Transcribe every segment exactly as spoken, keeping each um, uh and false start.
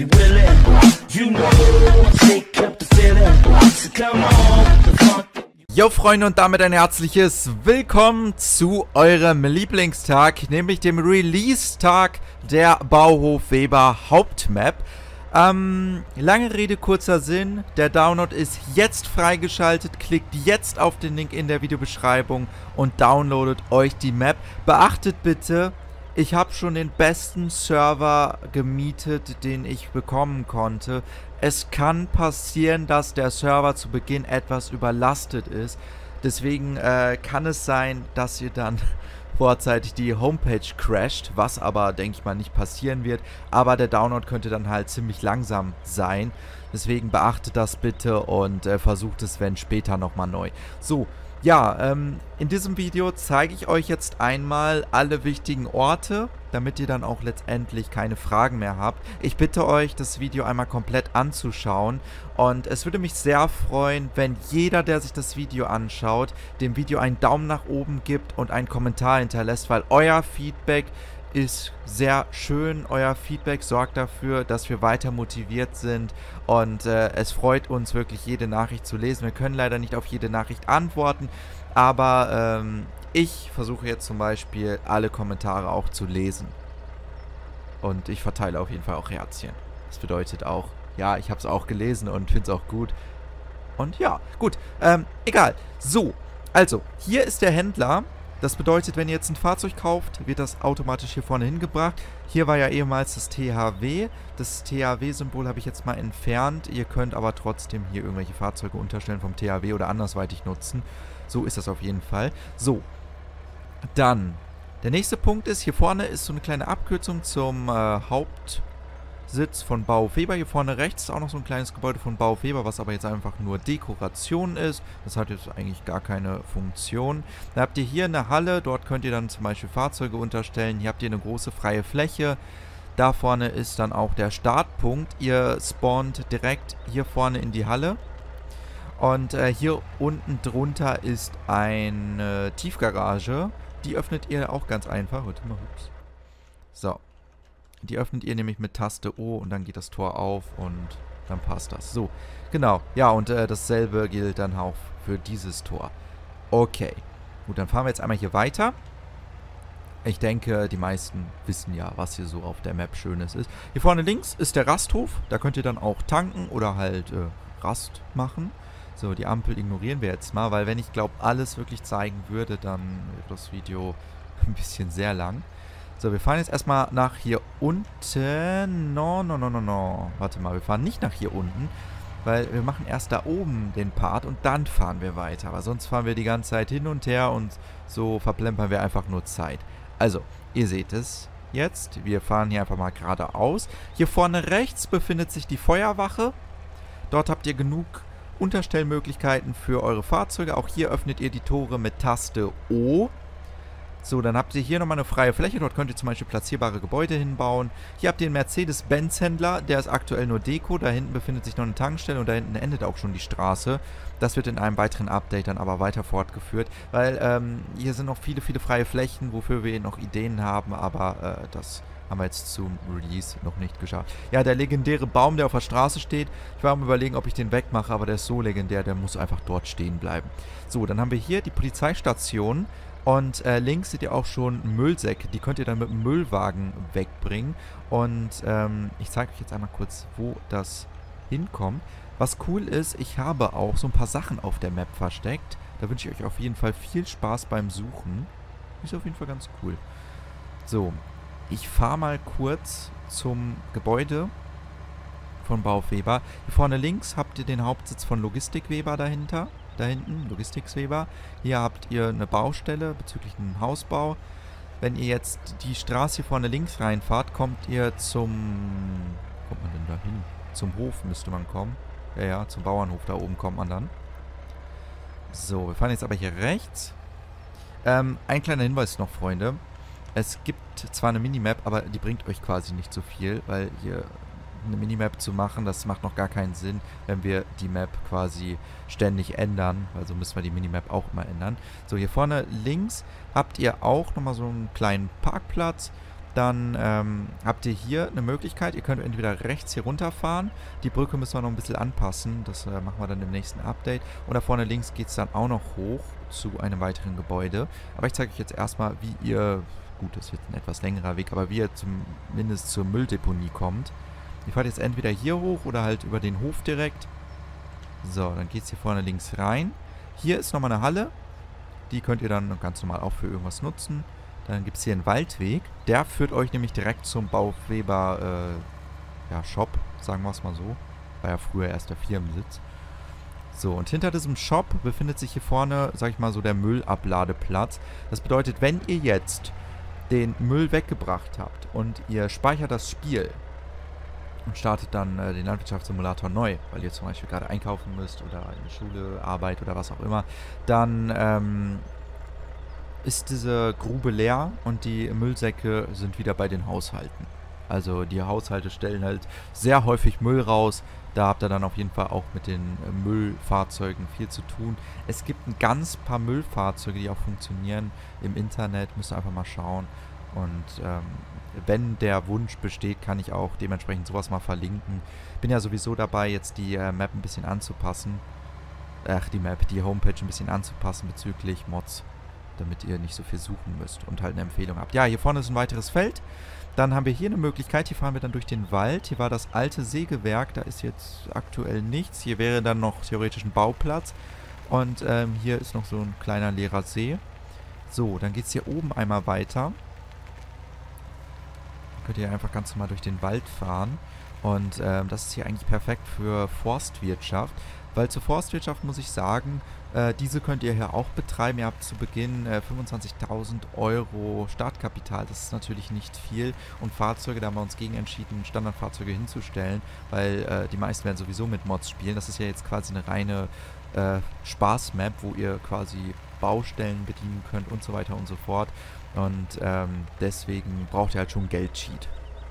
you willing, you know, shake up the feeling, so come on, the funk. Jo Freunde, und damit ein herzliches Willkommen zu eurem Lieblingstag, nämlich dem Release-Tag der Bauhof Weber Hauptmap. Ähm, lange Rede, kurzer Sinn, der Download ist jetzt freigeschaltet, klickt jetzt auf den Link in der Videobeschreibung und downloadet euch die Map. Beachtet bitte, ich habe schon den besten Server gemietet, den ich bekommen konnte. Es kann passieren, dass der Server zu Beginn etwas überlastet ist. Deswegen äh, kann es sein, dass ihr dann vorzeitig die Homepage crasht, was aber, denke ich mal, nicht passieren wird. Aber der Download könnte dann halt ziemlich langsam sein. Deswegen beachtet das bitte und äh, versucht es, wenn später nochmal neu. So, ja, ähm, in diesem Video zeige ich euch jetzt einmal alle wichtigen Orte, damit ihr dann auch letztendlich keine Fragen mehr habt. Ich bitte euch, das Video einmal komplett anzuschauen und es würde mich sehr freuen, wenn jeder, der sich das Video anschaut, dem Video einen Daumen nach oben gibt und einen Kommentar hinterlässt, weil euer Feedback ist sehr schön. Euer Feedback sorgt dafür, dass wir weiter motiviert sind und äh, es freut uns wirklich, jede Nachricht zu lesen. Wir können leider nicht auf jede Nachricht antworten, aber ähm, ich versuche jetzt zum Beispiel alle Kommentare auch zu lesen und ich verteile auf jeden Fall auch Herzchen. Das bedeutet auch, ja, ich habe es auch gelesen und finde es auch gut. Und ja, gut, ähm, egal. So, also, hier ist der Händler. Das bedeutet, wenn ihr jetzt ein Fahrzeug kauft, wird das automatisch hier vorne hingebracht. Hier war ja ehemals das T H W. Das T H W-Symbol habe ich jetzt mal entfernt. Ihr könnt aber trotzdem hier irgendwelche Fahrzeuge unterstellen vom T H W oder andersweitig nutzen. So ist das auf jeden Fall. So, dann, der nächste Punkt ist, hier vorne ist so eine kleine Abkürzung zum äh, Hauptsitz von Bauhof Weber. Hier vorne rechts ist auch noch so ein kleines Gebäude von Bauhof Weber, was aber jetzt einfach nur Dekoration ist. Das hat jetzt eigentlich gar keine Funktion. Dann habt ihr hier eine Halle, dort könnt ihr dann zum Beispiel Fahrzeuge unterstellen. Hier habt ihr eine große freie Fläche. Da vorne ist dann auch der Startpunkt. Ihr spawnt direkt hier vorne in die Halle. Und äh, hier unten drunter ist eine Tiefgarage. Die öffnet ihr auch ganz einfach. Warte mal, ups. So. Die öffnet ihr nämlich mit Taste O und dann geht das Tor auf und dann passt das. So, genau. Ja, und äh, dasselbe gilt dann auch für dieses Tor. Okay. Gut, dann fahren wir jetzt einmal hier weiter. Ich denke, die meisten wissen ja, was hier so auf der Map Schönes ist. Hier vorne links ist der Rasthof. Da könnt ihr dann auch tanken oder halt äh, Rast machen. So, die Ampel ignorieren wir jetzt mal, weil wenn ich glaube, alles wirklich zeigen würde, dann wäre das Video ein bisschen sehr lang. So, wir fahren jetzt erstmal nach hier unten. No, no, no, no, no. Warte mal, wir fahren nicht nach hier unten, weil wir machen erst da oben den Part und dann fahren wir weiter. Aber sonst fahren wir die ganze Zeit hin und her und so verplempern wir einfach nur Zeit. Also, ihr seht es jetzt. Wir fahren hier einfach mal geradeaus. Hier vorne rechts befindet sich die Feuerwache. Dort habt ihr genug Unterstellmöglichkeiten für eure Fahrzeuge. Auch hier öffnet ihr die Tore mit Taste O. So, dann habt ihr hier nochmal eine freie Fläche. Dort könnt ihr zum Beispiel platzierbare Gebäude hinbauen. Hier habt ihr den Mercedes-Benz-Händler. Der ist aktuell nur Deko. Da hinten befindet sich noch eine Tankstelle und da hinten endet auch schon die Straße. Das wird in einem weiteren Update dann aber weiter fortgeführt, weil ähm, hier sind noch viele, viele freie Flächen, wofür wir noch Ideen haben, aber äh, das haben wir jetzt zum Release noch nicht geschafft. Ja, der legendäre Baum, der auf der Straße steht. Ich war am Überlegen, ob ich den wegmache, aber der ist so legendär, der muss einfach dort stehen bleiben. So, dann haben wir hier die Polizeistation. Und äh, links seht ihr auch schon Müllsäcke. Die könnt ihr dann mit dem Müllwagen wegbringen. Und ähm, ich zeige euch jetzt einmal kurz, wo das hinkommt. Was cool ist, ich habe auch so ein paar Sachen auf der Map versteckt. Da wünsche ich euch auf jeden Fall viel Spaß beim Suchen. Ist auf jeden Fall ganz cool. So, ich fahre mal kurz zum Gebäude von Bauhof Weber. Hier vorne links habt ihr den Hauptsitz von Logistik Weber dahinter. Da hinten, Logistics Weber. Hier habt ihr eine Baustelle bezüglich einem Hausbau. Wenn ihr jetzt die Straße hier vorne links reinfahrt, kommt ihr zum... Wo kommt man denn da hin? Zum Hof müsste man kommen. Ja, ja, zum Bauernhof da oben kommt man dann. So, wir fahren jetzt aber hier rechts. Ähm, ein kleiner Hinweis noch, Freunde. Es gibt zwar eine Minimap, aber die bringt euch quasi nicht so viel, weil hier eine Minimap zu machen, das macht noch gar keinen Sinn, wenn wir die Map quasi ständig ändern. Also müssen wir die Minimap auch immer ändern. So, hier vorne links habt ihr auch nochmal so einen kleinen Parkplatz. dann ähm, habt ihr hier eine Möglichkeit. Ihr könnt entweder rechts hier runterfahren. Die Brücke müssen wir noch ein bisschen anpassen. Das äh, machen wir dann im nächsten Update. Und da vorne links geht es dann auch noch hoch zu einem weiteren Gebäude. Aber ich zeige euch jetzt erstmal, wie ihr, gut, das wird ein etwas längerer Weg, aber wie ihr zumindest zur Mülldeponie kommt. Ihr fahrt jetzt entweder hier hoch oder halt über den Hof direkt. So, dann geht es hier vorne links rein. Hier ist nochmal eine Halle. Die könnt ihr dann ganz normal auch für irgendwas nutzen. Dann gibt es hier einen Waldweg. Der führt euch nämlich direkt zum Bauweber äh, ja, Shop, sagen wir es mal so. War ja früher erst der Firmensitz. So, und hinter diesem Shop befindet sich hier vorne, sag ich mal so, der Müllabladeplatz. Das bedeutet, wenn ihr jetzt den Müll weggebracht habt und ihr speichert das Spiel und startet dann äh, den Landwirtschaftssimulator neu, weil ihr zum Beispiel gerade einkaufen müsst oder in der Schule, Arbeit oder was auch immer, dann ähm, ist diese Grube leer und die Müllsäcke sind wieder bei den Haushalten. Also die Haushalte stellen halt sehr häufig Müll raus. Da habt ihr dann auf jeden Fall auch mit den äh, Müllfahrzeugen viel zu tun. Es gibt ein ganz paar Müllfahrzeuge, die auch funktionieren im Internet. Müsst ihr einfach mal schauen. Und ähm, wenn der Wunsch besteht, kann ich auch dementsprechend sowas mal verlinken. Bin ja sowieso dabei, jetzt die äh, Map ein bisschen anzupassen. Ach, die Map, die Homepage ein bisschen anzupassen bezüglich Mods, damit ihr nicht so viel suchen müsst und halt eine Empfehlung habt. Ja, hier vorne ist ein weiteres Feld. Dann haben wir hier eine Möglichkeit, hier fahren wir dann durch den Wald. Hier war das alte Sägewerk, da ist jetzt aktuell nichts. Hier wäre dann noch theoretisch ein Bauplatz. Und ähm, hier ist noch so ein kleiner leerer See. So, dann geht es hier oben einmal weiter. Könnt ihr einfach ganz normal durch den Wald fahren. Und ähm, das ist hier eigentlich perfekt für Forstwirtschaft. Weil zur Forstwirtschaft muss ich sagen, äh, diese könnt ihr hier auch betreiben. Ihr habt zu Beginn äh, fünfundzwanzigtausend Euro Startkapital. Das ist natürlich nicht viel. Und Fahrzeuge, da haben wir uns gegen entschieden, Standardfahrzeuge hinzustellen. Weil äh, die meisten werden sowieso mit Mods spielen. Das ist ja jetzt quasi eine reine äh, Spaß-Map, wo ihr quasi Baustellen bedienen könnt und so weiter und so fort. Und ähm, deswegen braucht ihr halt schon Geld-Cheat.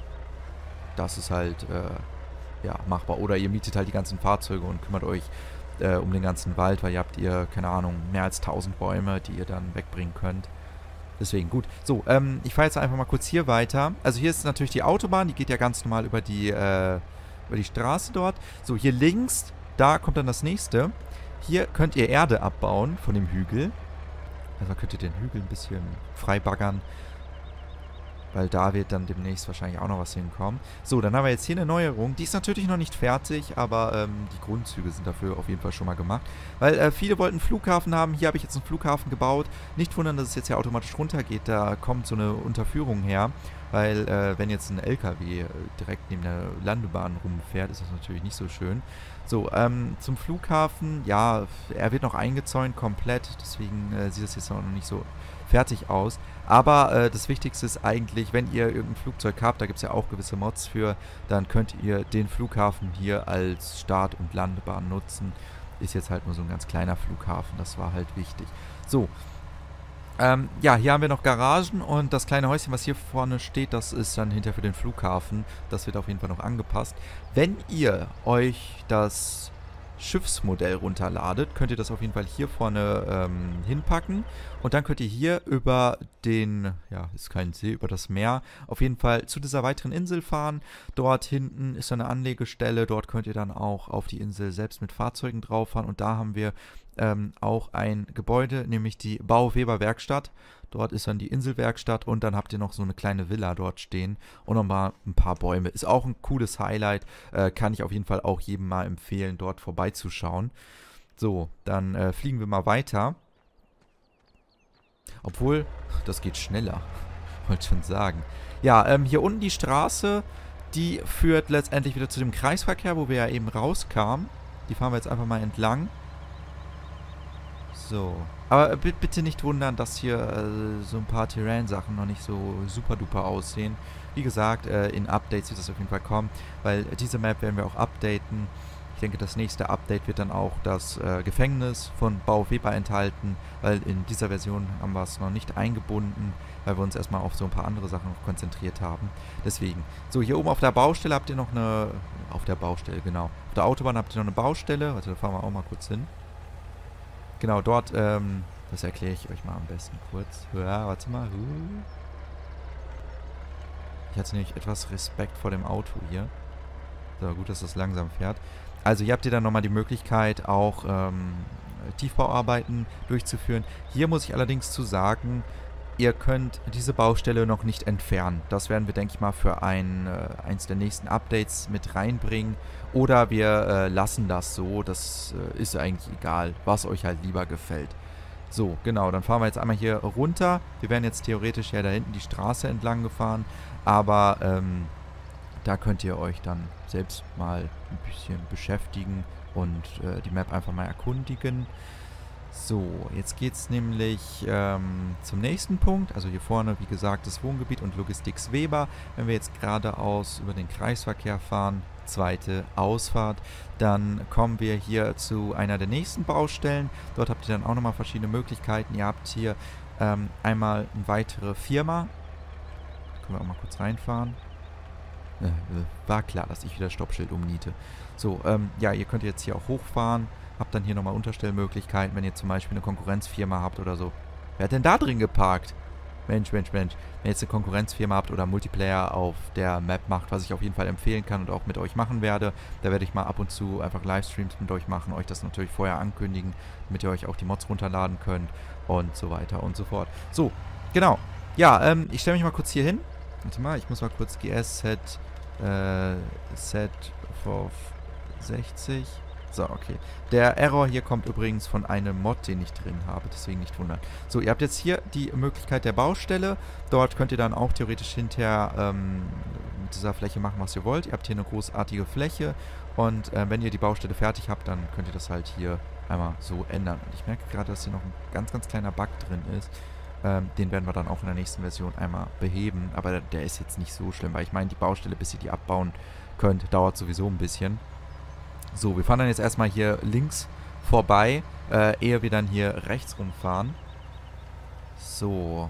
Das ist halt äh, ja, machbar. Oder ihr mietet halt die ganzen Fahrzeuge und kümmert euch äh, um den ganzen Wald, weil ihr habt ihr, keine Ahnung, mehr als tausend Bäume, die ihr dann wegbringen könnt. Deswegen, gut. So, ähm, ich fahre jetzt einfach mal kurz hier weiter. Also hier ist natürlich die Autobahn, die geht ja ganz normal über die, äh, über die Straße dort. So, hier links, da kommt dann das nächste. Hier könnt ihr Erde abbauen von dem Hügel. Also könnt ihr den Hügel ein bisschen freibaggern, weil da wird dann demnächst wahrscheinlich auch noch was hinkommen. So, dann haben wir jetzt hier eine Neuerung. Die ist natürlich noch nicht fertig, aber ähm, die Grundzüge sind dafür auf jeden Fall schon mal gemacht. Weil äh, viele wollten einen Flughafen haben. Hier habe ich jetzt einen Flughafen gebaut. Nicht wundern, dass es jetzt ja automatisch runtergeht. Da kommt so eine Unterführung her. Weil äh, wenn jetzt ein L K W äh, direkt neben der Landebahn rumfährt, ist das natürlich nicht so schön. So, ähm, zum Flughafen. Ja, er wird noch eingezäunt komplett. Deswegen äh, sieht das jetzt noch nicht so fertig aus. Aber äh, das Wichtigste ist eigentlich, wenn ihr irgendein Flugzeug habt, da gibt es ja auch gewisse Mods für, dann könnt ihr den Flughafen hier als Start- und Landebahn nutzen. Ist jetzt halt nur so ein ganz kleiner Flughafen, das war halt wichtig. So, ähm, ja, hier haben wir noch Garagen und das kleine Häuschen, was hier vorne steht, das ist dann hinter für den Flughafen. Das wird auf jeden Fall noch angepasst. Wenn ihr euch das Schiffsmodell runterladet, könnt ihr das auf jeden Fall hier vorne ähm, hinpacken und dann könnt ihr hier über den, ja, ist kein See, über das Meer, auf jeden Fall zu dieser weiteren Insel fahren. Dort hinten ist eine Anlegestelle, dort könnt ihr dann auch auf die Insel selbst mit Fahrzeugen drauf fahren und da haben wir ähm, auch ein Gebäude, nämlich die Bauweber Werkstatt. Dort ist dann die Inselwerkstatt und dann habt ihr noch so eine kleine Villa dort stehen und nochmal ein paar Bäume. Ist auch ein cooles Highlight, äh, kann ich auf jeden Fall auch jedem mal empfehlen, dort vorbeizuschauen. So, dann äh, fliegen wir mal weiter. Obwohl, das geht schneller, wollte schon sagen. Ja, ähm, hier unten die Straße, die führt letztendlich wieder zu dem Kreisverkehr, wo wir ja eben rauskamen. Die fahren wir jetzt einfach mal entlang. So. Aber bitte nicht wundern, dass hier äh, so ein paar Terrain-Sachen noch nicht so super duper aussehen. Wie gesagt, äh, in Updates wird das auf jeden Fall kommen, weil diese Map werden wir auch updaten. Ich denke, das nächste Update wird dann auch das äh, Gefängnis von Bauweber enthalten, weil in dieser Version haben wir es noch nicht eingebunden, weil wir uns erstmal auf so ein paar andere Sachen noch konzentriert haben. Deswegen. So, hier oben auf der Baustelle habt ihr noch eine... Auf der Baustelle, genau. Auf der Autobahn habt ihr noch eine Baustelle. Warte, da fahren wir auch mal kurz hin. Genau, dort, ähm, das erkläre ich euch mal am besten kurz. Ja, warte mal. Ich hatte nämlich etwas Respekt vor dem Auto hier. So, gut, dass das langsam fährt. Also hier habt ihr dann nochmal die Möglichkeit, auch ähm, Tiefbauarbeiten durchzuführen. Hier muss ich allerdings zu sagen, ihr könnt diese Baustelle noch nicht entfernen. Das werden wir, denke ich mal, für ein, äh, eins der nächsten Updates mit reinbringen. Oder wir äh, lassen das so. Das äh, ist eigentlich egal, was euch halt lieber gefällt. So, genau, dann fahren wir jetzt einmal hier runter. Wir wären jetzt theoretisch ja da hinten die Straße entlang gefahren. Aber ähm, da könnt ihr euch dann selbst mal ein bisschen beschäftigen und äh, die Map einfach mal erkundigen. So, jetzt geht es nämlich ähm, zum nächsten Punkt. Also hier vorne, wie gesagt, das Wohngebiet und Logistics Weber. Wenn wir jetzt geradeaus über den Kreisverkehr fahren, zweite Ausfahrt, dann kommen wir hier zu einer der nächsten Baustellen. Dort habt ihr dann auch nochmal verschiedene Möglichkeiten. Ihr habt hier ähm, einmal eine weitere Firma. Können wir auch mal kurz reinfahren. Äh, war klar, dass ich wieder Stoppschild umniete. So, ähm, ja, ihr könnt jetzt hier auch hochfahren. Habt dann hier nochmal Unterstellmöglichkeiten, wenn ihr zum Beispiel eine Konkurrenzfirma habt oder so. Wer hat denn da drin geparkt? Mensch, Mensch, Mensch. Wenn ihr jetzt eine Konkurrenzfirma habt oder Multiplayer auf der Map macht, was ich auf jeden Fall empfehlen kann und auch mit euch machen werde, da werde ich mal ab und zu einfach Livestreams mit euch machen, euch das natürlich vorher ankündigen, damit ihr euch auch die Mods runterladen könnt und so weiter und so fort. So, genau. Ja, ähm, ich stelle mich mal kurz hier hin. Warte mal, ich muss mal kurz G S Set, äh, Set auf sechzig. So, okay. Der Error hier kommt übrigens von einem Mod, den ich drin habe, deswegen nicht wundern. So, ihr habt jetzt hier die Möglichkeit der Baustelle. Dort könnt ihr dann auch theoretisch hinterher ähm, mit dieser Fläche machen, was ihr wollt. Ihr habt hier eine großartige Fläche und äh, wenn ihr die Baustelle fertig habt, dann könnt ihr das halt hier einmal so ändern. Und ich merke gerade, dass hier noch ein ganz, ganz kleiner Bug drin ist. Ähm, den werden wir dann auch in der nächsten Version einmal beheben. Aber der, der ist jetzt nicht so schlimm, weil ich meine, die Baustelle, bis ihr die abbauen könnt, dauert sowieso ein bisschen. So, wir fahren dann jetzt erstmal hier links vorbei, äh, ehe wir dann hier rechts rumfahren. So.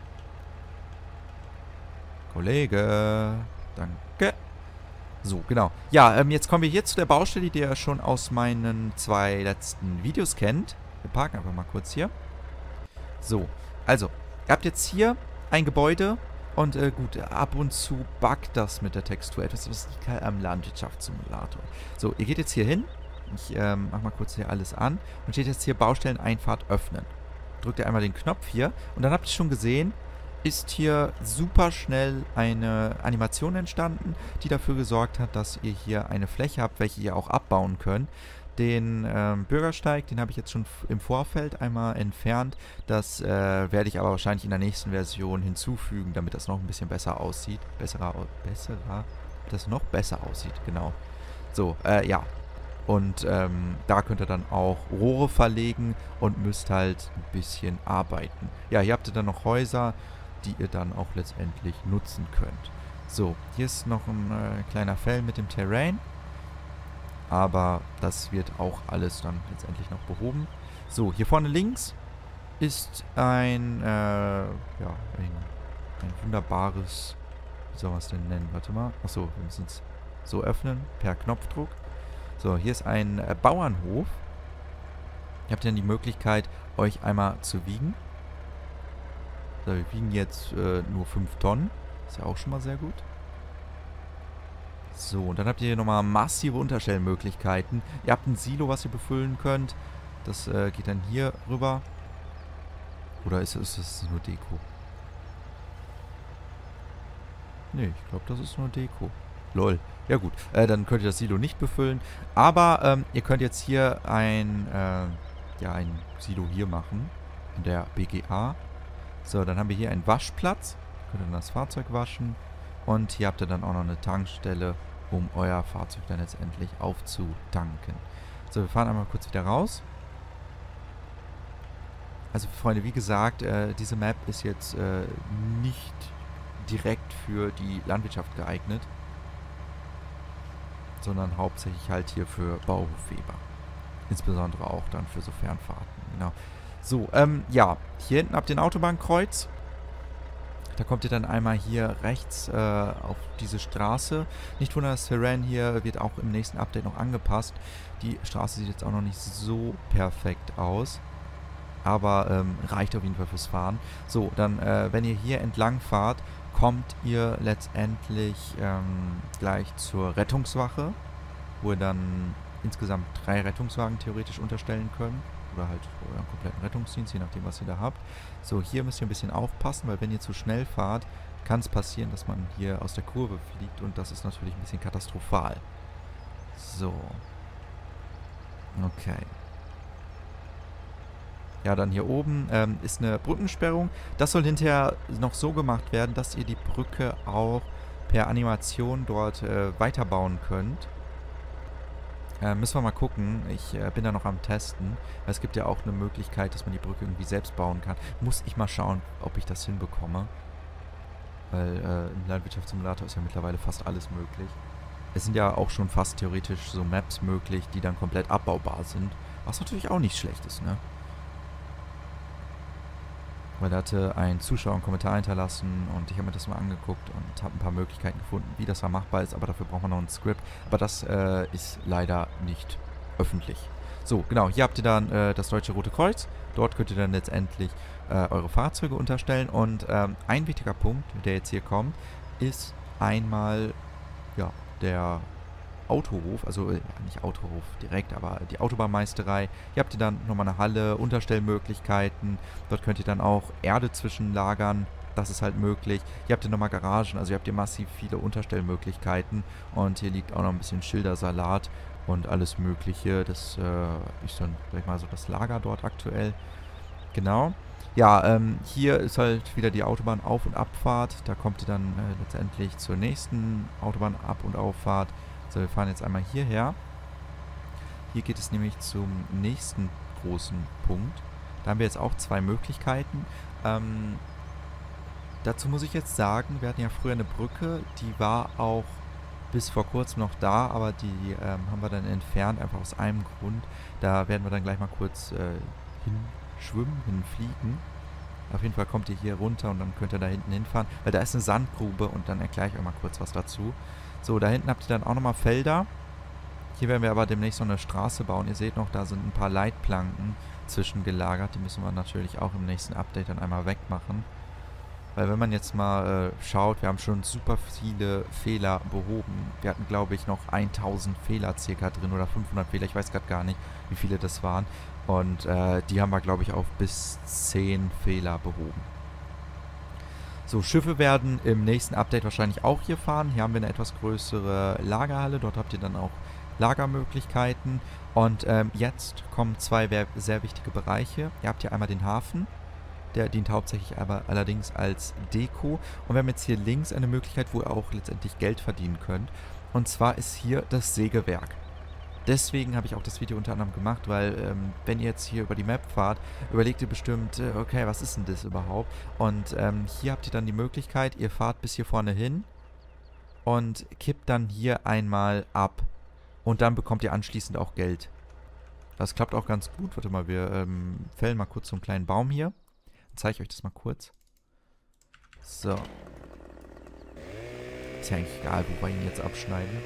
Kollege. Danke. So, genau. Ja, ähm, jetzt kommen wir hier zu der Baustelle, die ihr schon aus meinen zwei letzten Videos kennt. Wir parken einfach mal kurz hier. So, also, ihr habt jetzt hier ein Gebäude. Und äh, gut, ab und zu buggt das mit der Textur etwas. Das liegt halt am Landwirtschaftssimulator. So, ihr geht jetzt hier hin. Ich ähm, mach mal kurz hier alles an. Und steht jetzt hier Baustelleneinfahrt öffnen. Drückt ihr einmal den Knopf hier. Und dann habt ihr schon gesehen, ist hier super schnell eine Animation entstanden, die dafür gesorgt hat, dass ihr hier eine Fläche habt, welche ihr auch abbauen könnt. Den ähm, Bürgersteig, den habe ich jetzt schon im Vorfeld einmal entfernt. Das äh, werde ich aber wahrscheinlich in der nächsten Version hinzufügen, damit das noch ein bisschen besser aussieht. Besserer, besserer, das noch besser aussieht, genau. So, äh, ja. Und ähm, da könnt ihr dann auch Rohre verlegen und müsst halt ein bisschen arbeiten. Ja, hier habt ihr dann noch Häuser, die ihr dann auch letztendlich nutzen könnt. So, hier ist noch ein äh, kleiner Fell mit dem Terrain. Aber das wird auch alles dann letztendlich noch behoben. So, hier vorne links ist ein, äh, ja, ein, ein wunderbares, wie soll man es denn nennen? Warte mal. Achso, wir müssen es so öffnen, per Knopfdruck. So, hier ist ein äh, Bauernhof. Ihr habt dann die Möglichkeit, euch einmal zu wiegen. So, wir wiegen jetzt äh, nur fünf Tonnen. Ist ja auch schon mal sehr gut. So, und dann habt ihr hier nochmal massive Unterstellmöglichkeiten. Ihr habt ein Silo, was ihr befüllen könnt. Das äh, geht dann hier rüber. Oder ist, ist das nur Deko? Nee, ich glaube, das ist nur Deko. Lol. Ja gut, äh, dann könnt ihr das Silo nicht befüllen. Aber ähm, ihr könnt jetzt hier ein, äh, ja, ein Silo hier machen. In der B G A. So, dann haben wir hier einen Waschplatz. Könnt ihr dann das Fahrzeug waschen. Und hier habt ihr dann auch noch eine Tankstelle, um euer Fahrzeug dann letztendlich aufzutanken. So, wir fahren einmal kurz wieder raus. Also Freunde, wie gesagt, äh, diese Map ist jetzt äh, nicht direkt für die Landwirtschaft geeignet, sondern hauptsächlich halt hier für Bauhof Weber. Insbesondere auch dann für so Fernfahrten. Genau. So, ähm, ja, hier hinten habt ihr ein Autobahnkreuz. Da kommt ihr dann einmal hier rechts äh, auf diese Straße. Nicht wundern, das Terrain hier wird auch im nächsten Update noch angepasst. Die Straße sieht jetzt auch noch nicht so perfekt aus. Aber ähm, reicht auf jeden Fall fürs Fahren. So, dann, äh, wenn ihr hier entlang fahrt, kommt ihr letztendlich ähm, gleich zur Rettungswache, wo ihr dann insgesamt drei Rettungswagen theoretisch unterstellen könnt. Oder halt euren kompletten Rettungsdienst, je nachdem, was ihr da habt. So, hier müsst ihr ein bisschen aufpassen, weil wenn ihr zu schnell fahrt, kann es passieren, dass man hier aus der Kurve fliegt und das ist natürlich ein bisschen katastrophal. So. Okay. Ja, dann hier oben ähm, ist eine Brückensperrung. Das soll hinterher noch so gemacht werden, dass ihr die Brücke auch per Animation dort äh, weiterbauen könnt. Äh, müssen wir mal gucken. Ich äh, bin da noch am Testen. Es gibt ja auch eine Möglichkeit, dass man die Brücke irgendwie selbst bauen kann. Muss ich mal schauen, ob ich das hinbekomme. Weil äh, im Landwirtschaftssimulator ist ja mittlerweile fast alles möglich. Es sind ja auch schon fast theoretisch so Maps möglich, die dann komplett abbaubar sind. Was natürlich auch nicht schlecht ist, ne? Weil da hatte ein Zuschauer einen Kommentar hinterlassen und ich habe mir das mal angeguckt und habe ein paar Möglichkeiten gefunden, wie das da machbar ist, aber dafür braucht man noch ein Skript. Aber das äh, ist leider nicht öffentlich. So, genau, hier habt ihr dann äh, das Deutsche Rote Kreuz. Dort könnt ihr dann letztendlich äh, eure Fahrzeuge unterstellen. Und ähm, ein wichtiger Punkt, der jetzt hier kommt, ist einmal ja, der Autohof, also äh, nicht Autohof direkt, aber die Autobahnmeisterei. Hier habt ihr dann nochmal eine Halle, Unterstellmöglichkeiten. Dort könnt ihr dann auch Erde zwischenlagern. Das ist halt möglich. Hier habt ihr nochmal Garagen, also hier habt ihr massiv viele Unterstellmöglichkeiten. Und hier liegt auch noch ein bisschen Schildersalat und alles Mögliche. Das äh, ist dann, sag ich mal, so das Lager dort aktuell. Genau. Ja, ähm, hier ist halt wieder die Autobahn-Auf- und Abfahrt. Da kommt ihr dann äh, letztendlich zur nächsten Autobahn-Ab- und Auffahrt. So, wir fahren jetzt einmal hierher. Hier geht es nämlich zum nächsten großen Punkt. Da haben wir jetzt auch zwei Möglichkeiten. Ähm, dazu muss ich jetzt sagen, wir hatten ja früher eine Brücke, die war auch bis vor kurzem noch da, aber die ähm, haben wir dann entfernt, einfach aus einem Grund. Da werden wir dann gleich mal kurz äh, hinschwimmen, hinfliegen. Auf jeden Fall kommt ihr hier runter und dann könnt ihr da hinten hinfahren, weil da ist eine Sandgrube und dann erkläre ich euch mal kurz was dazu. So, da hinten habt ihr dann auch nochmal Felder. Hier werden wir aber demnächst noch eine Straße bauen. Ihr seht noch, da sind ein paar Leitplanken zwischengelagert. Die müssen wir natürlich auch im nächsten Update dann einmal wegmachen. Weil wenn man jetzt mal äh, schaut, wir haben schon super viele Fehler behoben. Wir hatten, glaube ich, noch tausend Fehler circa drin oder fünfhundert Fehler. Ich weiß gerade gar nicht, wie viele das waren. Und äh, die haben wir, glaube ich, auf bis zehn Fehler behoben. So, Schiffe werden im nächsten Update wahrscheinlich auch hier fahren. Hier haben wir eine etwas größere Lagerhalle. Dort habt ihr dann auch Lagermöglichkeiten. Und ähm, jetzt kommen zwei sehr wichtige Bereiche. Ihr habt hier einmal den Hafen. Der dient hauptsächlich aber allerdings als Deko. Und wir haben jetzt hier links eine Möglichkeit, wo ihr auch letztendlich Geld verdienen könnt. Und zwar ist hier das Sägewerk. Deswegen habe ich auch das Video unter anderem gemacht, weil ähm, wenn ihr jetzt hier über die Map fahrt, überlegt ihr bestimmt, äh, okay, was ist denn das überhaupt? Und ähm, hier habt ihr dann die Möglichkeit, ihr fahrt bis hier vorne hin und kippt dann hier einmal ab. Und dann bekommt ihr anschließend auch Geld. Das klappt auch ganz gut. Warte mal, wir ähm, fällen mal kurz so einen kleinen Baum hier. Dann zeige ich euch das mal kurz. So. Ist ja eigentlich egal, wo wir ihn jetzt abschneiden.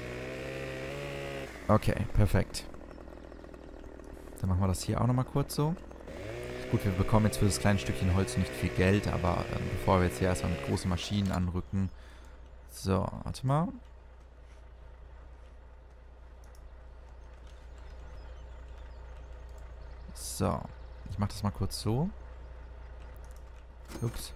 Okay, perfekt. Dann machen wir das hier auch nochmal kurz so. Gut, wir bekommen jetzt für das kleine Stückchen Holz nicht viel Geld, aber ähm, bevor wir jetzt hier erstmal mit großen Maschinen anrücken. So, warte mal. So, ich mache das mal kurz so. Ups.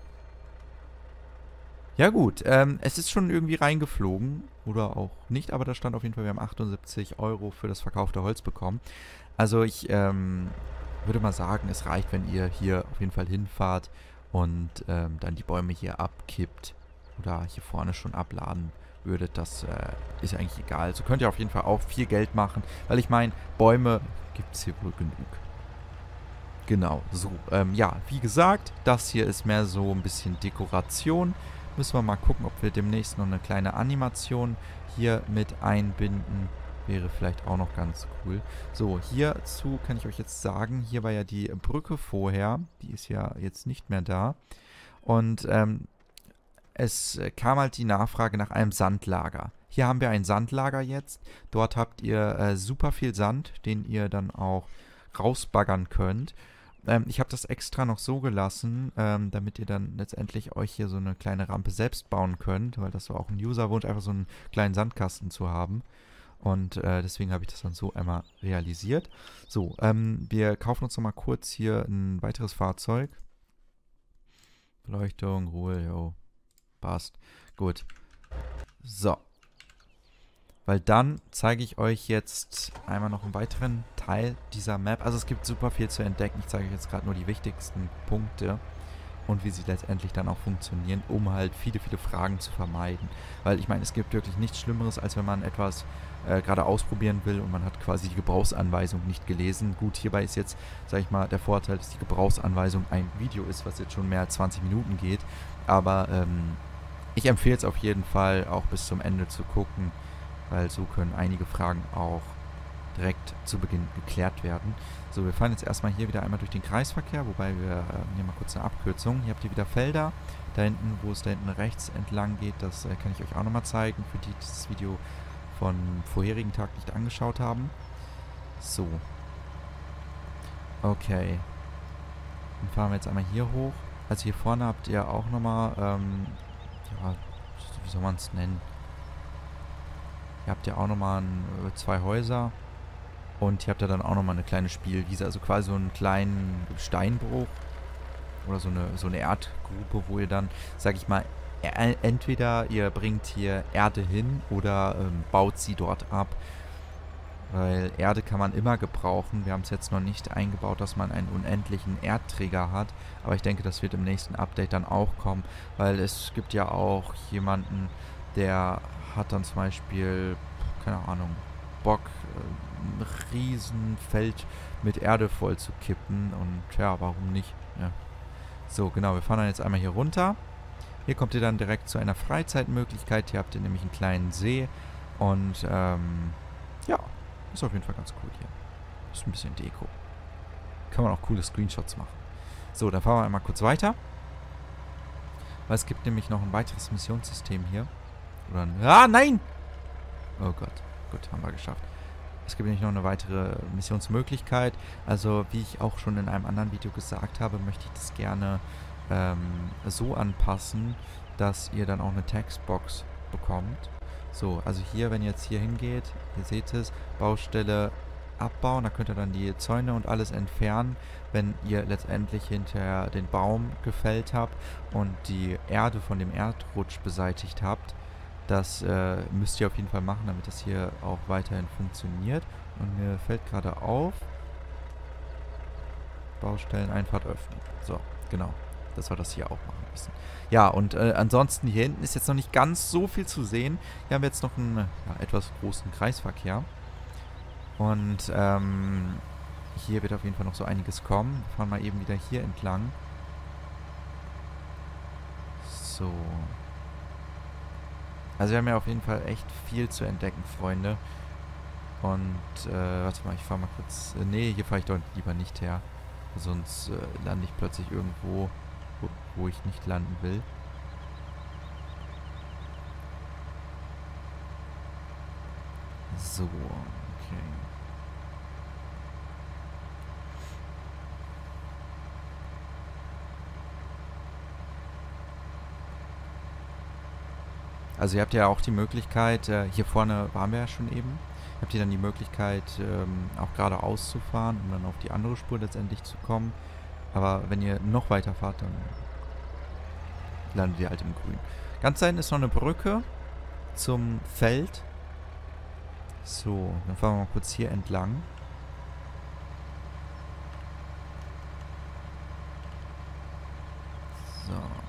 Ja gut, ähm, es ist schon irgendwie reingeflogen. Oder auch nicht, aber da stand auf jeden Fall, wir haben achtundsiebzig Euro für das verkaufte Holz bekommen. Also ich ähm, würde mal sagen, es reicht, wenn ihr hier auf jeden Fall hinfahrt und ähm, dann die Bäume hier abkippt. Oder hier vorne schon abladen würdet. Das äh, ist eigentlich egal. So könnt ihr auf jeden Fall auch viel Geld machen. Weil ich meine, Bäume gibt es hier wohl genug. Genau, so. Ähm, ja, wie gesagt, das hier ist mehr so ein bisschen Dekoration. Müssen wir mal gucken, ob wir demnächst noch eine kleine Animation hier mit einbinden. Wäre vielleicht auch noch ganz cool. So, hierzu kann ich euch jetzt sagen, hier war ja die Brücke vorher. Die ist ja jetzt nicht mehr da. Und ähm, es kam halt die Nachfrage nach einem Sandlager. Hier haben wir ein Sandlager jetzt. Dort habt ihr äh, super viel Sand, den ihr dann auch rausbaggern könnt. Ähm, ich habe das extra noch so gelassen, ähm, damit ihr dann letztendlich euch hier so eine kleine Rampe selbst bauen könnt, weil das war auch ein Userwunsch, einfach so einen kleinen Sandkasten zu haben. Und äh, deswegen habe ich das dann so einmal realisiert. So, ähm, wir kaufen uns noch mal kurz hier ein weiteres Fahrzeug. Beleuchtung, Ruhe, jo, passt. Gut. So. Weil dann zeige ich euch jetzt einmal noch einen weiteren Teil dieser Map. Also es gibt super viel zu entdecken. Ich zeige euch jetzt gerade nur die wichtigsten Punkte und wie sie letztendlich dann auch funktionieren, um halt viele, viele Fragen zu vermeiden. Weil ich meine, es gibt wirklich nichts Schlimmeres, als wenn man etwas äh, gerade ausprobieren will und man hat quasi die Gebrauchsanweisung nicht gelesen. Gut, hierbei ist jetzt, sage ich mal, der Vorteil, dass die Gebrauchsanweisung ein Video ist, was jetzt schon mehr als zwanzig Minuten geht. Aber ähm, ich empfehle es auf jeden Fall, auch bis zum Ende zu gucken, weil so können einige Fragen auch direkt zu Beginn geklärt werden. So, wir fahren jetzt erstmal hier wieder einmal durch den Kreisverkehr, wobei wir, äh, nehmen mal kurz eine Abkürzung. Hier habt ihr wieder Felder, da hinten, wo es da hinten rechts entlang geht, das äh, kann ich euch auch nochmal zeigen, für die, die das Video von vorherigen Tag nicht angeschaut haben. So. Okay. Dann fahren wir jetzt einmal hier hoch. Also hier vorne habt ihr auch nochmal, ähm, ja, wie soll man es nennen? Hier habt ihr auch nochmal äh, zwei Häuser. Und hier habt ihr dann auch nochmal eine kleine Spielwiese. Also quasi so einen kleinen Steinbruch. Oder so eine, so eine Erdgrube, wo ihr dann, sag ich mal, e entweder ihr bringt hier Erde hin oder ähm, baut sie dort ab. Weil Erde kann man immer gebrauchen. Wir haben es jetzt noch nicht eingebaut, dass man einen unendlichen Erdträger hat. Aber ich denke, das wird im nächsten Update dann auch kommen. Weil es gibt ja auch jemanden, der hat dann zum Beispiel, keine Ahnung, Bock, ein Riesenfeld mit Erde voll zu kippen. Und ja, warum nicht? Ja. So, genau, wir fahren dann jetzt einmal hier runter. Hier kommt ihr dann direkt zu einer Freizeitmöglichkeit. Hier habt ihr nämlich einen kleinen See. Und, ähm, ja, ist auf jeden Fall ganz cool hier. Ist ein bisschen Deko. Kann man auch coole Screenshots machen. So, dann fahren wir einmal kurz weiter. Weil es gibt nämlich noch ein weiteres Missionssystem hier. Oder ein... Ah, nein! Oh Gott. Gut, haben wir geschafft. Es gibt nämlich noch eine weitere Missionsmöglichkeit. Also, wie ich auch schon in einem anderen Video gesagt habe, möchte ich das gerne ähm, so anpassen, dass ihr dann auch eine Textbox bekommt. So, also hier, wenn ihr jetzt hier hingeht, ihr seht es, Baustelle abbauen, da könnt ihr dann die Zäune und alles entfernen, wenn ihr letztendlich hinterher den Baum gefällt habt und die Erde von dem Erdrutsch beseitigt habt. Das äh, müsst ihr auf jeden Fall machen, damit das hier auch weiterhin funktioniert. Und mir fällt gerade auf, Baustelleneinfahrt öffnen. So, genau. Dass wir das hier auch machen müssen. Ja, und äh, ansonsten hier hinten ist jetzt noch nicht ganz so viel zu sehen. Hier haben wir jetzt noch einen ja, etwas großen Kreisverkehr. Und ähm, hier wird auf jeden Fall noch so einiges kommen. Wir fahren mal eben wieder hier entlang. So. Also wir haben ja auf jeden Fall echt viel zu entdecken, Freunde. Und, äh, warte mal, ich fahre mal kurz... Äh, nee, hier fahre ich doch lieber nicht her. Sonst äh, lande ich plötzlich irgendwo, wo, wo ich nicht landen will. So, okay. Also ihr habt ja auch die Möglichkeit, äh, hier vorne waren wir ja schon eben, habt ihr dann die Möglichkeit, ähm, auch geradeaus zu fahren, um dann auf die andere Spur letztendlich zu kommen. Aber wenn ihr noch weiter fahrt, dann landet ihr halt im Grün. Ganz da hinten ist noch eine Brücke zum Feld. So, dann fahren wir mal kurz hier entlang. So.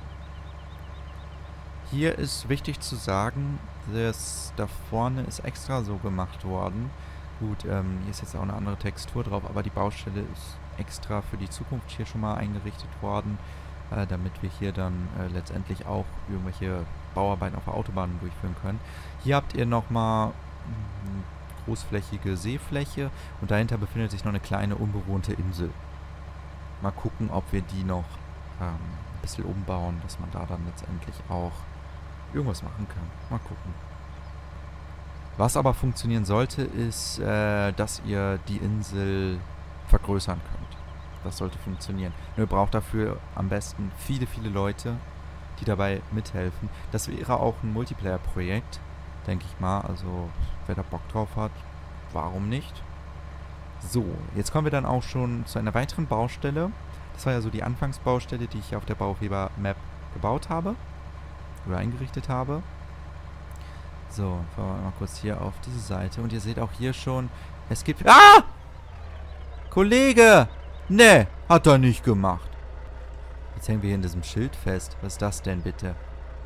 Hier ist wichtig zu sagen, das da vorne ist extra so gemacht worden. Gut, ähm, hier ist jetzt auch eine andere Textur drauf, aber die Baustelle ist extra für die Zukunft hier schon mal eingerichtet worden, äh, damit wir hier dann äh, letztendlich auch irgendwelche Bauarbeiten auf der Autobahn durchführen können. Hier habt ihr nochmal eine großflächige Seefläche und dahinter befindet sich noch eine kleine unbewohnte Insel. Mal gucken, ob wir die noch ähm, ein bisschen umbauen, dass man da dann letztendlich auch irgendwas machen kann. Mal gucken. Was aber funktionieren sollte, ist, äh, dass ihr die Insel vergrößern könnt. das sollte funktionieren. Nur ihr braucht dafür am besten viele, viele Leute, die dabei mithelfen. Das wäre auch ein Multiplayer-Projekt, denke ich mal. Also, wer da Bock drauf hat, warum nicht? So, jetzt kommen wir dann auch schon zu einer weiteren Baustelle. Das war ja so die Anfangsbaustelle, die ich auf der Bauhof-Weber-Map gebaut habe. Oder eingerichtet habe. So, fahren wir mal kurz hier auf diese Seite. Und ihr seht auch hier schon, es gibt... Ah! Kollege! Ne, hat er nicht gemacht. Jetzt hängen wir hier in diesem Schild fest. Was ist das denn bitte?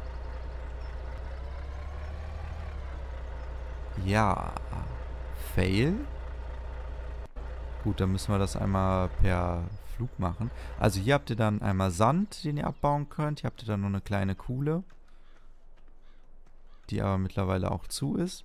Ja. Fail? Gut, dann müssen wir das einmal per Flug machen. Also hier habt ihr dann einmal Sand, den ihr abbauen könnt. Hier habt ihr dann noch eine kleine Kuhle, die aber mittlerweile auch zu ist.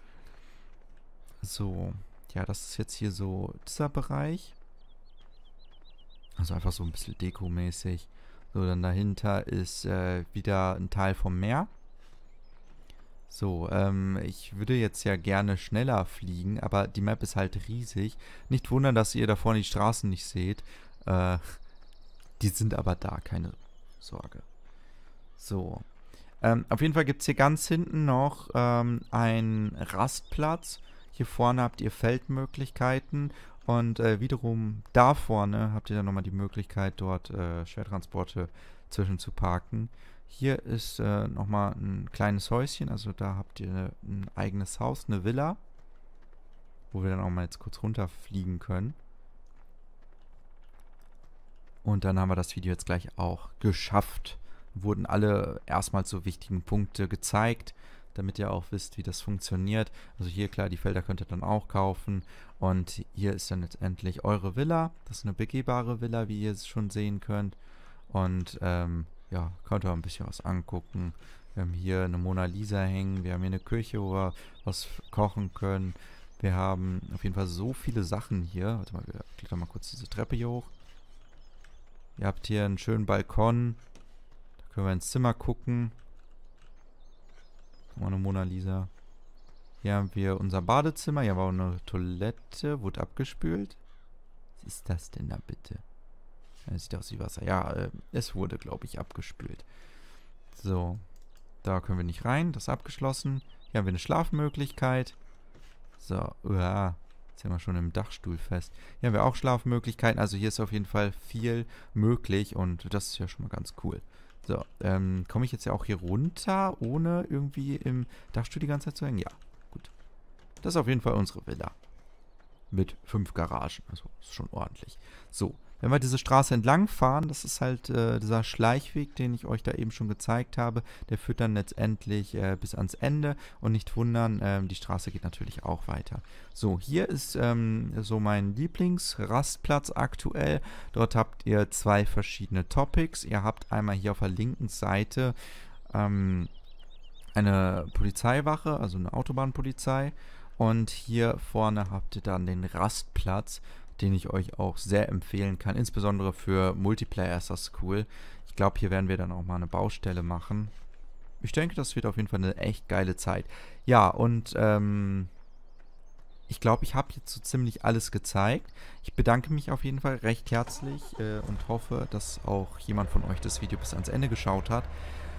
So. Ja, das ist jetzt hier so dieser Bereich. Also einfach so ein bisschen Deko-mäßig. So, dann dahinter ist äh, wieder ein Teil vom Meer. So, ähm, ich würde jetzt ja gerne schneller fliegen, aber die Map ist halt riesig. Nicht wundern, dass ihr da vorne die Straßen nicht seht. Äh, die sind aber da, keine Sorge. So. Ähm, auf jeden Fall gibt es hier ganz hinten noch ähm, einen Rastplatz. Hier vorne habt ihr Feldmöglichkeiten. Und äh, wiederum da vorne habt ihr dann nochmal die Möglichkeit, dort äh, Schwertransporte zwischen zu parken. Hier ist äh, nochmal ein kleines Häuschen, also da habt ihr ein eigenes Haus, eine Villa, wo wir dann auch mal jetzt kurz runterfliegen können. Und dann haben wir das Video jetzt gleich auch geschafft. Wurden alle erstmals so wichtigen Punkte gezeigt, damit ihr auch wisst, wie das funktioniert. Also hier, klar, die Felder könnt ihr dann auch kaufen. Und hier ist dann letztendlich eure Villa. Das ist eine begehbare Villa, wie ihr es schon sehen könnt. Und ähm, ja, könnt ihr ein bisschen was angucken. Wir haben hier eine Mona Lisa hängen. Wir haben hier eine Küche, wo wir was kochen können. Wir haben auf jeden Fall so viele Sachen hier. Warte mal, wir klicken mal kurz diese Treppe hier hoch. Ihr habt hier einen schönen Balkon. Da können wir ins Zimmer gucken. Eine Mona Lisa. Hier haben wir unser Badezimmer. Hier war auch eine Toilette. Wurde abgespült. Was ist das denn da bitte? Das sieht aus wie Wasser. Ja, äh, es wurde, glaube ich, abgespült. So. Da können wir nicht rein. Das ist abgeschlossen. Hier haben wir eine Schlafmöglichkeit. So. Uah. Jetzt sind wir schon im Dachstuhl fest. Hier haben wir auch Schlafmöglichkeiten. Also hier ist auf jeden Fall viel möglich. Und das ist ja schon mal ganz cool. So, ähm, komme ich jetzt ja auch hier runter, ohne irgendwie im Dachstuhl die ganze Zeit zu hängen? Ja, gut. Das ist auf jeden Fall unsere Villa. Mit fünf Garagen, also ist schon ordentlich. So, wenn wir diese Straße entlang fahren, das ist halt äh, dieser Schleichweg, den ich euch da eben schon gezeigt habe. Der führt dann letztendlich äh, bis ans Ende. Und nicht wundern, ähm, die Straße geht natürlich auch weiter. So, hier ist ähm, so mein Lieblingsrastplatz aktuell. Dort habt ihr zwei verschiedene Topics. Ihr habt einmal hier auf der linken Seite ähm, eine Polizeiwache, also eine Autobahnpolizei. Und hier vorne habt ihr dann den Rastplatz, den ich euch auch sehr empfehlen kann. Insbesondere für Multiplayer ist das cool. Ich glaube, hier werden wir dann auch mal eine Baustelle machen. Ich denke, das wird auf jeden Fall eine echt geile Zeit. Ja, und ähm, ich glaube, ich habe jetzt so ziemlich alles gezeigt. Ich bedanke mich auf jeden Fall recht herzlich äh, und hoffe, dass auch jemand von euch das Video bis ans Ende geschaut hat.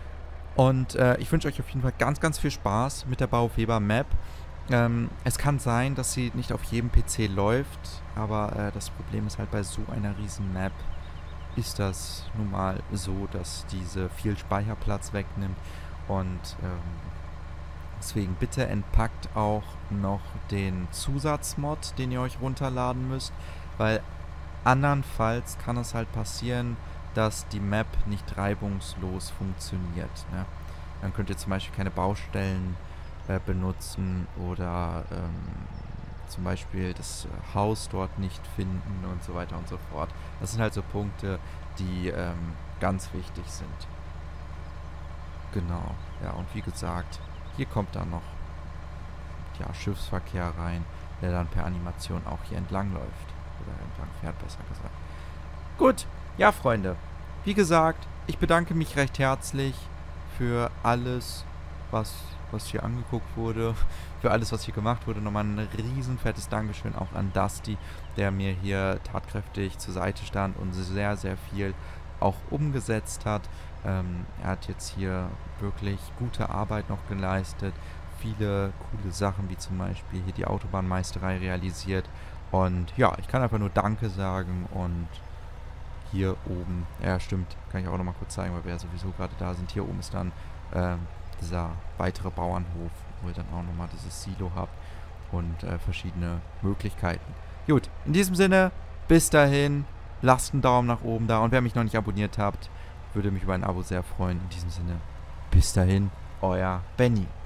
Und äh, ich wünsche euch auf jeden Fall ganz, ganz viel Spaß mit der Bauhof-Weber-Map. Ähm, es kann sein, dass sie nicht auf jedem P C läuft, aber äh, das Problem ist halt, bei so einer riesen Map ist das nun mal so, dass diese viel Speicherplatz wegnimmt. Und ähm, deswegen bitte entpackt auch noch den Zusatzmod, den ihr euch runterladen müsst, weil andernfalls kann es halt passieren, dass die Map nicht reibungslos funktioniert, ne? Dann könnt ihr zum Beispiel keine Baustellen benutzen oder ähm, zum Beispiel das Haus dort nicht finden und so weiter und so fort. Das sind halt so Punkte, die ähm, ganz wichtig sind. Genau. Ja, und wie gesagt, hier kommt dann noch ja, Schiffsverkehr rein, der dann per Animation auch hier entlang läuft. Oder entlang fährt, besser gesagt. Gut, ja Freunde, wie gesagt, ich bedanke mich recht herzlich für alles, was was hier angeguckt wurde, für alles, was hier gemacht wurde. Nochmal ein riesen fettes Dankeschön auch an Dusty, der mir hier tatkräftig zur Seite stand und sehr, sehr viel auch umgesetzt hat. Ähm, er hat jetzt hier wirklich gute Arbeit noch geleistet, viele coole Sachen, wie zum Beispiel hier die Autobahnmeisterei realisiert. Und ja, ich kann einfach nur Danke sagen und hier oben, ja stimmt, kann ich auch nochmal kurz zeigen, weil wir ja sowieso gerade da sind. Hier oben ist dann ähm, dieser weitere Bauernhof, wo ihr dann auch nochmal dieses Silo habt und äh, verschiedene Möglichkeiten. Gut, in diesem Sinne, bis dahin, lasst einen Daumen nach oben da und wer mich noch nicht abonniert habt, würde mich über ein Abo sehr freuen. In diesem Sinne, bis dahin, euer Benny.